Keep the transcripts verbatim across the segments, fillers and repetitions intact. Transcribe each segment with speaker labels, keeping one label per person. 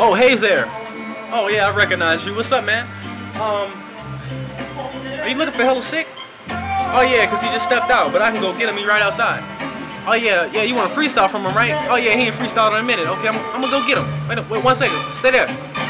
Speaker 1: Oh, hey there. Oh yeah, I recognize you. What's up, man? Um, are you looking for Hello Sick? Oh yeah, cause he just stepped out, but I can go get him. He's right outside. Oh yeah, yeah. You want a freestyle from him, right? Oh yeah, he ain't freestyle in a minute. Okay, I'm, I'm gonna go get him. Wait, wait one second. Stay there.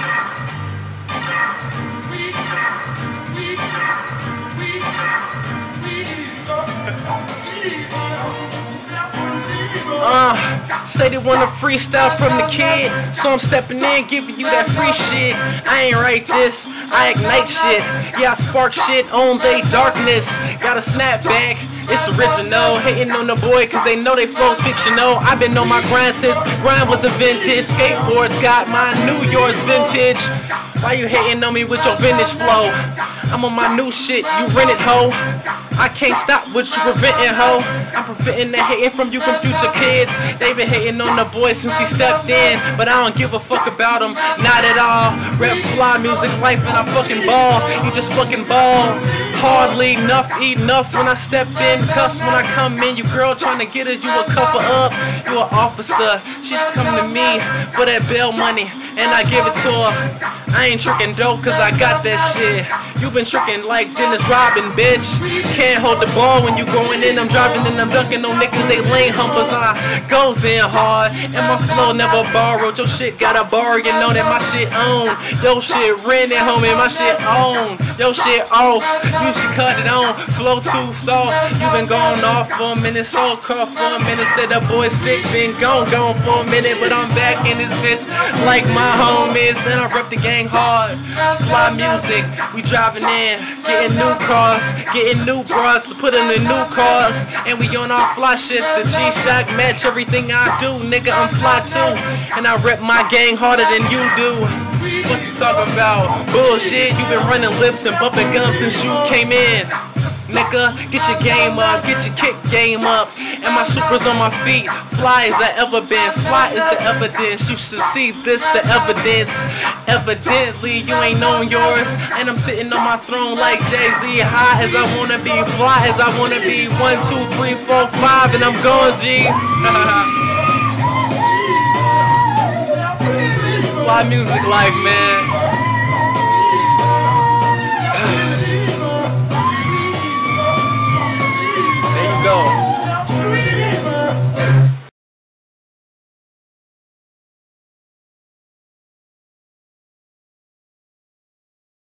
Speaker 1: Uh, say they want a freestyle from the kid, so I'm stepping in, giving you that free shit. I ain't write this, I ignite shit. Yeah, I spark shit on they darkness. Got a snapback, it's original. Hating on the boy cause they know they flow's fictional. I've been on my grind since grind was invented. Skateboards got my New York's vintage. Why you hating on me with your vintage flow? I'm on my new shit, you rent it, ho. I can't stop what you preventing, ho. I'm preventing the hating from you from future kids. They been hating on the boy since he stepped in, but I don't give a fuck about him, not at all. Rap, fly, music, life, and I fucking ball. You just fucking ball. Hardly enough, eat enough when I step in. Cuss when I come in. You girl trying to get us, you a cover up. You an officer. She come to me for that bail money, and I give it to her. I ain't tricking dope cause I got that shit. You been tricking like Dennis Robin, bitch. Can't hold the ball when you going in. I'm driving and I'm dunking on niggas, they lane humpers. I goes in hard, and my flow never borrowed. Your shit got a bar, you know that my shit on. Your shit rented, homie, my shit on. Your shit off, you should cut it on. Flow too soft, you been going off for a minute. So caught for a minute, said the boy sick, been gone, gone for a minute. But I'm back in this bitch like my homies, and I rep the gang hard. Fly music, we driving in, getting new cars, getting new bras, putting in new cars, and we on our fly shit. The G-Shock match everything I do, nigga, I'm fly too, and I rep my gang harder than you do. What you talking about? Bullshit, you been running lips and bumping gums since you came in. Nigga, get your game up, get your kick game up, and my supers on my feet, fly as I ever been, fly is the evidence, you should see this, the evidence, evidently you ain't known yours, and I'm sitting on my throne like Jay-Z, high as I wanna be, fly as I wanna be, one, two, three, four, five, and I'm going, G. Fly music life, man.